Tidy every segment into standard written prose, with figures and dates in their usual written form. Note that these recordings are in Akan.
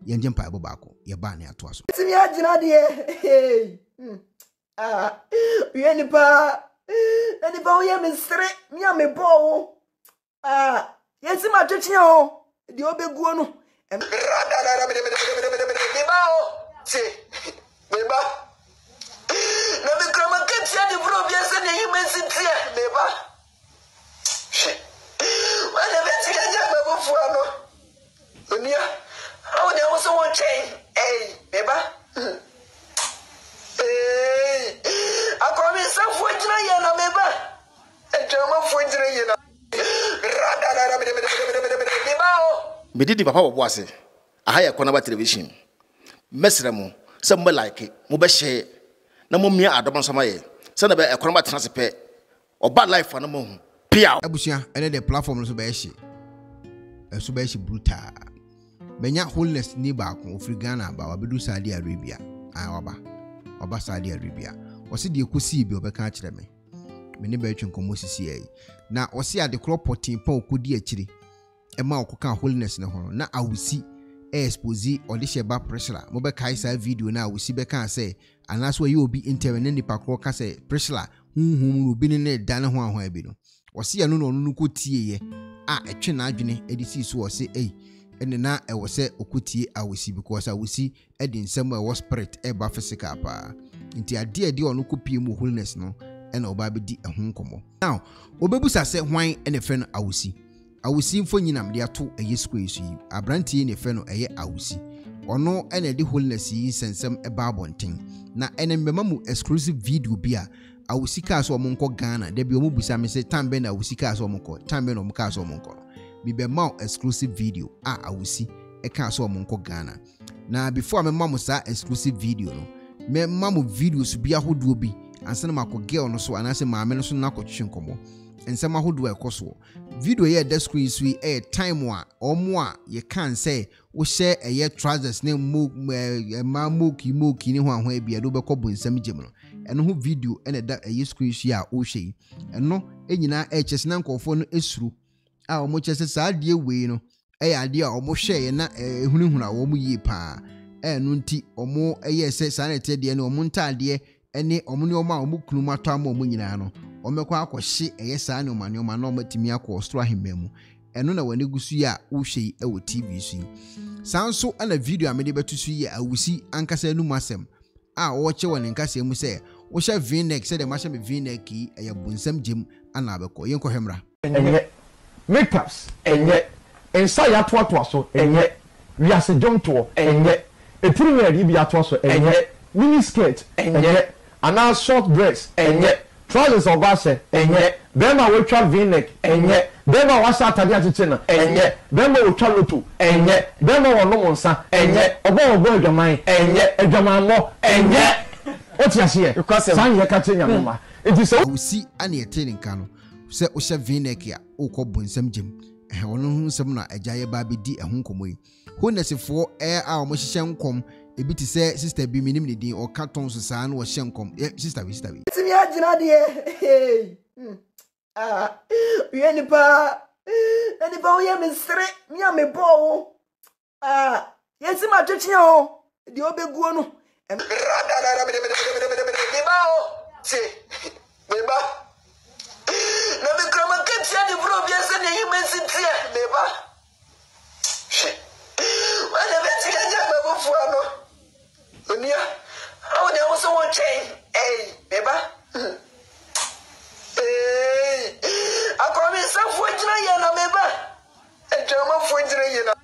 yenje mpa ebo baako ye ba ne ato aso timi agina de we nipa we me sere me a me bo yesi ma twetwe ho de obeguo no me ba o se me ba na me krama ketia de bro bia se ne yime sitie me ba wala beti ga ja babo fu ano onia how they also want change me ba akomi sa fu jina ye na me ba ejama fu jina ye na me didi papa wo ase aha ya kona ba television mesre mo se mo like mo be share na mo mia adom so maye se na be ekona ba transfer oba life na mo pia abusia ene the platform so be share so be share brutal benya Holiness ni baako ofri Ghana ba wabedu Saudi Arabia oba Saudi Arabia osi de ekosi bi obeka a kire me ne ba atwen komo sisi ai na osi ade kro potin pa okodi akire ema okoka Holiness ne ho na Awusi expose odishe ba pressure mo be kai sa video na Awusi be kan say anaso ye obi intervene ni pakro ka say pressure hunhum obi ne dan ho ahon abi no osi ya no no ko tie ye etwe na adwene edisi so osi ene na ewo se okutie Awusi because Awusi edi nsem ewo spirit eba physical pa nti ade ono kopie mu Holiness no ena oba bedi ehun komo now obebusa se hwan ene fe no Awusi mfo nyinam de ato square su yi abrantie ne fe no Awusi ono ena de Holiness yi sensem eba abonten na ene mbema mu exclusive video bia Awusi ka so omonko Ghana de bi omubusa me se tambe na Awusi ka so omonko tambe no ka so omonko bi be ma exclusive video Awusi e ka so omonko Ghana na before me mamu sa exclusive video no me mamu videos bi ahodo bi ansana mako girl no so anase maame no so na akotwe nkomo ensema ahodo ekoso video ye the screen so time wa omo a ye kan say wo share eye trousers na moki ni ho ahon bia do be kobo nsam gem no eno ho video ene da eye screen so a wo hwe eno enyina chese na nkofo no esuru a omo chese sa de we no ade a omo hwe na ehunihuna wo mu yi pa enu nti omo se sa na te de ne omo ntade ene omo ne omo a omo kunuma to ama omo nyina no omekwa akohye sa ne omane oma na omatimi akọ stro ahememu eno na wane gusu ya wo hwe ewo TV su sanso ana video amede betusu ye Awusi ankasa enu masem a wo che wone nkasa mu se wo hye v-neck se de ma hye me v-neck yi bunsam gem ana abekọ yenko hemra enye makeups enye ensa ya to so enye wiase jonto enye etiri we ri bi ato so enye mini skirt enye ana short dress enye trousers obase enye bema we twa v-neck enye bema wasa atade atete na enye bema we twa loto enye bema wono monsa enye obo adwaman enye adwaman mo enye otiase san ye ka tenya mama enti so Awusi ana yetene nka no se o hye v-neck ya ukọ bonsam gem ono hu nsem na agyaye ba bedi ehun komoyi Holiness fo a omo hye nkom ebi ti se sister bi minim ne din o ka ton so saa na o hye nkom sister bi timi agina de we nipa we me sere me a me bo yesi ma twetwe ho de obeguo no me ba o se me ba na me krama ketia de bro bia se ne yime sitie me ba wala beti ga ja babo fu ano onia how they also want change me ba akomi sa fu jina ye na me ba ejama fu jina ye na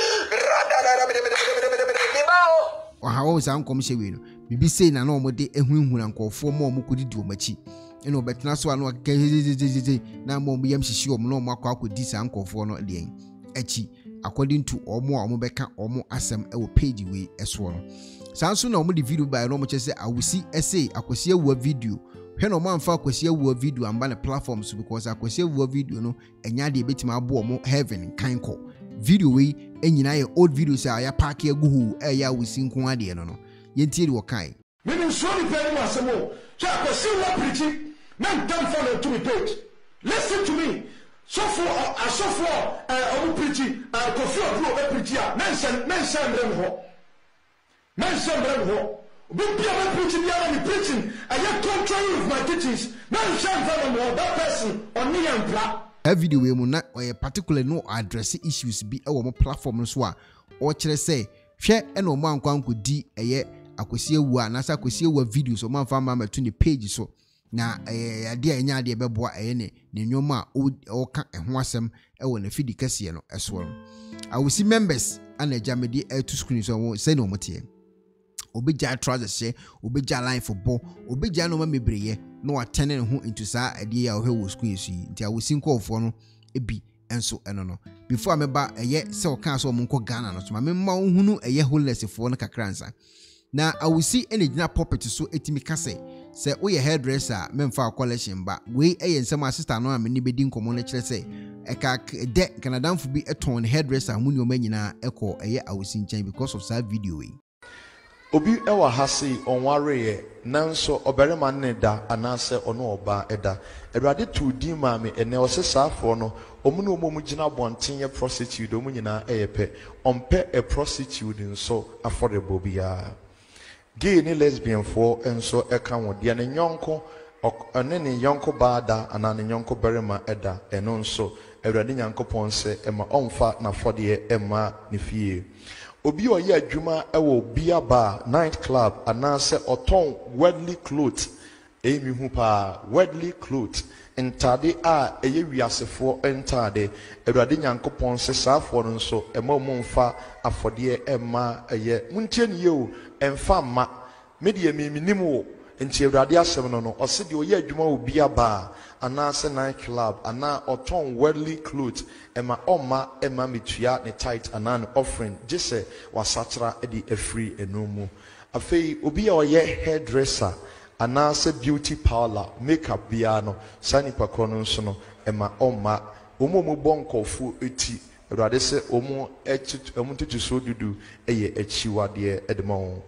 me ba o hawo sa nkom hye we no bibi sei na omode ehunhuna nkofo mo omukudidi omachi eno obetena so anu akeke na mo yam hihyi om no mo akodi sa nkofo no de achi according to omo beka omo asem ewo page we eso no sanso na omo di video by no mo chese Awusi essay akwasi awu video hwe no mo amfa akwasi awu video amba na platforms because akwasi awu video no enya de betima abo omo heaven kanko video we enyina ye old videos a ya park aguhu ya Awusi nko ade no yentie de wokai meaning so ni pay mo asemo cha akwasi wa preaching na don't follow to me page listen to me so for omu preaching Kofi Oduro preacher mention them be preaching I am contrary with my teachings mention them that person on me and bra. That video we mu na or particular no address issues be our mo platform so a or chere say hwe e no man kwan ko di eye akosie wu anasa akosie wu videos o man fa ma to the page so na ade anya ade beboa eye ne nnwoma o ka ho asem e wo na fidi kase no eso Awusi members ana jamedi to screen so say no motie obija trousers she obija line for ball obija no ma mebreye no atene ho into sa ade ya ohwe wo screen so nti Awusi nkofo no ebi enso eno no before ameba eye se o kan so mo nko Ghana no so ma memma ohunu eye holiness fo no kakransa na Awusi ene gina puppet so etimi kase se wo ye hairdresser memfa collection ba we eye nsem assistant no am ni bedi nkomo no kire se eka de Canadian fu bi eton hairdresser mu ni o manyina eko eye Awusi nchen because of that video we obi ewa hasi onware nanso oberema ne da anase ono oba eda Ewurade to di ma me ene osesafo no omu no omu gina bonten ye prostitute omu nyina eyepe ompe a prostitute nso affordable bia gay ni lesbian for enso eka wo de ne nyonko ene ne nyonko baada ana ne nyonko berema eda eno nso Ewurade nyankopon se ema omfa na fode ema ne fie obi oye adwuma ewo bia bar night club anase oton worldly clothes emi hu pa worldly clothes entade a eye wiasefo entade Ewurade nyankopon se saafo no nso ema omfa afode ema eye muntie ne ye o emfa ma media minim wo enti Ewurade asem no ose de oye adwuma obi aba anase night club ana oton worldly clothes ema oma ema mitua ne tight anan offering jese wasatra edi afri enomu afei obi a oye hairdresser anase beauty parlor makeup bia no sani pakono nso no ema oma omo bonkofu eti Ewurade se omo tutu so dudu eye achiwade edemo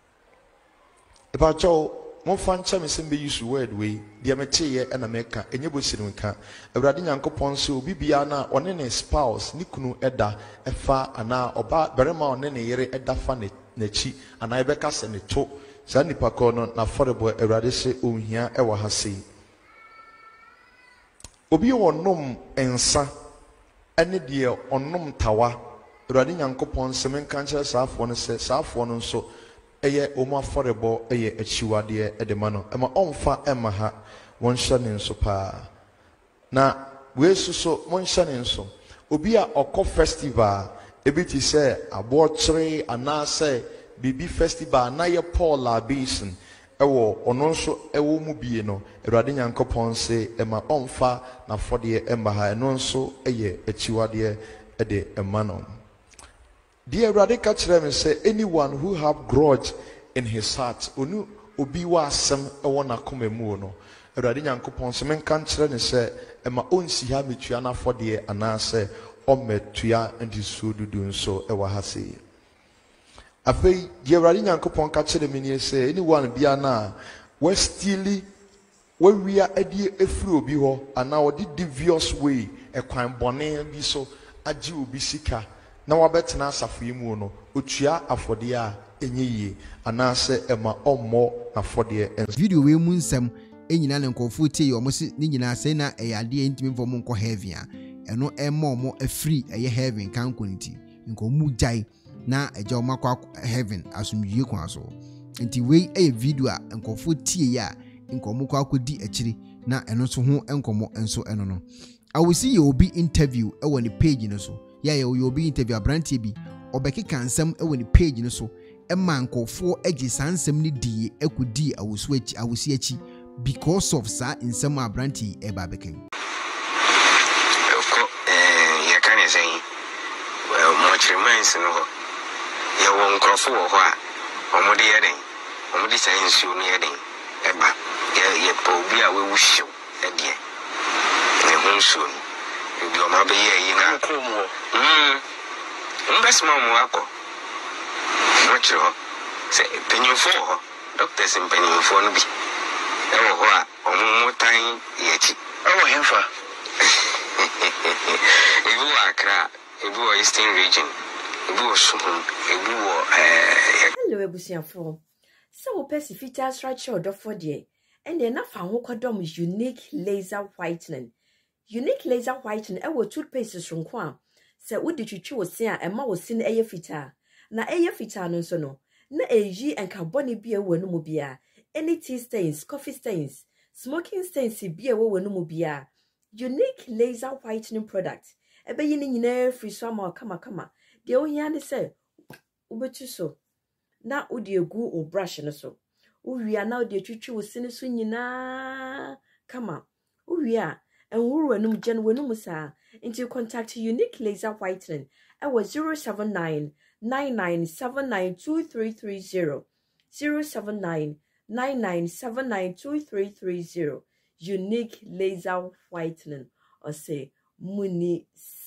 ebacho mo fancha me sembe use word we dia meteye na meka enye bosiri nka Ewurade nyankopon se obi bia na one ne spouse ni kunu eda efa ana oba berema one ne yere eda fa na chi ana ebeka se ne to sa nipa ko no na affordable Ewurade se ohia ewa ha sei obi wonom ensa ene de onom tawa Ewurade nyankopon se menka nche saafo no se saafo no nso eye omo affordable eye achiwade edema no ema omfa ema ha won hyane nso pa na we suso won hyane nso obi a okọ festival ebiti se abochre anase bibi festival na ye Paul Abisin ewo ono nso ewo mu bie no Ewurade nyankopon se ema omfa na fode ema ha eno nso eye achiwade ede ema no. Dear Radika Cherem say anyone who have grudge in his heart, onu obi wa sem ewona komemu no. Ewurade nyankopon se men kan kire ne se ema onsi ha metua na fode anase ometua ndiso dudu nso ewa ha sei. Afei dear Ewurade nyankopon ka kire me ni se anyone bia na we steal we wia edi efri obi ho ana odi devious way ekwan bone bi so agi obi sika na wabetena asafo yimu no otua afode a enye anase ema ommo afode video we mu nsem enyina ne nkofo tie yomo se ni nyina se na eyade entimi fo mu nko heaven a eno emma omo afri eye heaven kan konti nko mu jai na eja omo akwa heaven asumdie kwa so enti we eye video a nkofo tie ya nko mu kwa akodi akiri na eno so ho enkomo enso eno no Awusi ye obi interview e woni page no so ya ye obi interview abrantie bi obeki kansam e woni page no so e mankofo agi sansam ni die ekudi Awusi achi because of sa insam abrantie e ba bekan ya kan say well much reminds no ya won krofo ho a omode yeden omode science no yeden e ba ye po bi a we wuhyew e de ne honso bi o ma be ye na komo mbesma mo akọ much ro say penyufo ho doctors in penyufo no bi e wo ho a omo tan ye chi e wo hemfa Ebu Accra, Ebu Eastern region, Ebu Sumun, Ebu Hello, Ebusiafo. So, Pesifita structure of for dear, and then I found Hokodom unique laser whitening. Unique laser whitening, I will toothpaste from Quam. So, what did you choose? Say, and ma was seen a fita. Na a fita no sono. Na a ye and carboni beer when no beer. Any tea stains, coffee stains, smoking stains, beer when no beer. Unique laser whitening product. A beginning in air free summer, kama. The only hand say, Ubetu so. Na udi egu o brush no so. Uwia na udi twitwi wo sene so nyina kama. Uwia enwuru enum gen wenum sa. Into contact Unique Laser Whitening. Ewa 079 99792330. 079 99792330. Unique Laser Whitening. Or say Muni